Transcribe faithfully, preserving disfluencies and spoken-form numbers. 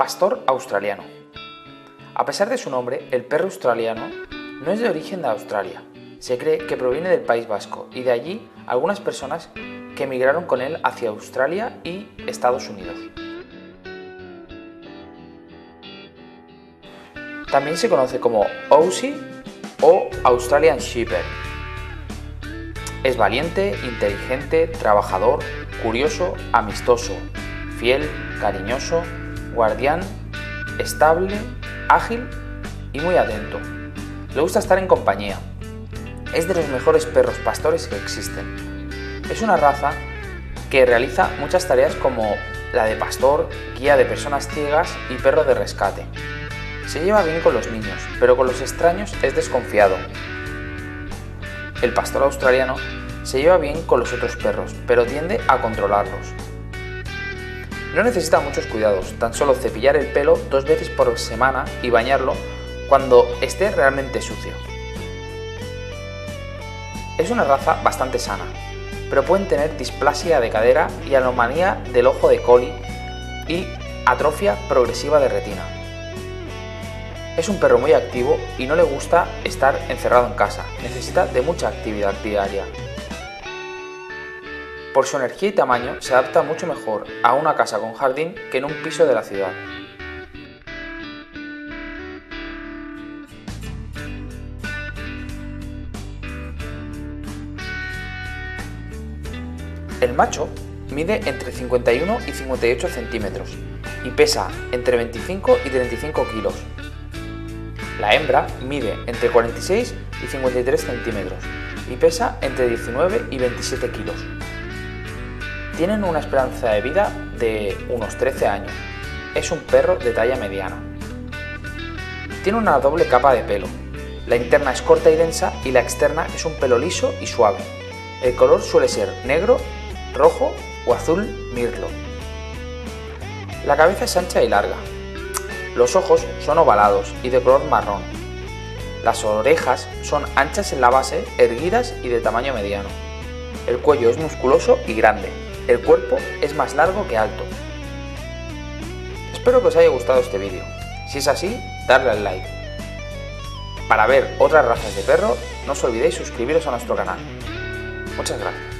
Pastor australiano. A pesar de su nombre, el perro australiano no es de origen de Australia. Se cree que proviene del País Vasco y de allí algunas personas que emigraron con él hacia Australia y Estados Unidos. También se conoce como Aussie o Australian Shepherd. Es valiente, inteligente, trabajador, curioso, amistoso, fiel, cariñoso, guardián, estable, ágil y muy atento. Le gusta estar en compañía. Es de los mejores perros pastores que existen. Es una raza que realiza muchas tareas como la de pastor, guía de personas ciegas y perro de rescate. Se lleva bien con los niños, pero con los extraños es desconfiado. El pastor australiano se lleva bien con los otros perros, pero tiende a controlarlos. No necesita muchos cuidados, tan solo cepillar el pelo dos veces por semana y bañarlo cuando esté realmente sucio. Es una raza bastante sana, pero pueden tener displasia de cadera y anomalía del ojo de Collie y atrofia progresiva de retina. Es un perro muy activo y no le gusta estar encerrado en casa, necesita de mucha actividad diaria. Por su energía y tamaño se adapta mucho mejor a una casa con jardín que en un piso de la ciudad. El macho mide entre cincuenta y uno y cincuenta y ocho centímetros y pesa entre veinticinco y treinta y cinco kilos. La hembra mide entre cuarenta y seis y cincuenta y tres centímetros y pesa entre diecinueve y veintisiete kilos. Tienen una esperanza de vida de unos trece años. Es un perro de talla mediana. Tiene una doble capa de pelo. La interna es corta y densa y la externa es un pelo liso y suave. El color suele ser negro, rojo o azul mirlo. La cabeza es ancha y larga. Los ojos son ovalados y de color marrón. Las orejas son anchas en la base, erguidas y de tamaño mediano. El cuello es musculoso y grande. El cuerpo es más largo que alto. Espero que os haya gustado este vídeo. Si es así, darle al like. Para ver otras razas de perro, no os olvidéis suscribiros a nuestro canal. Muchas gracias.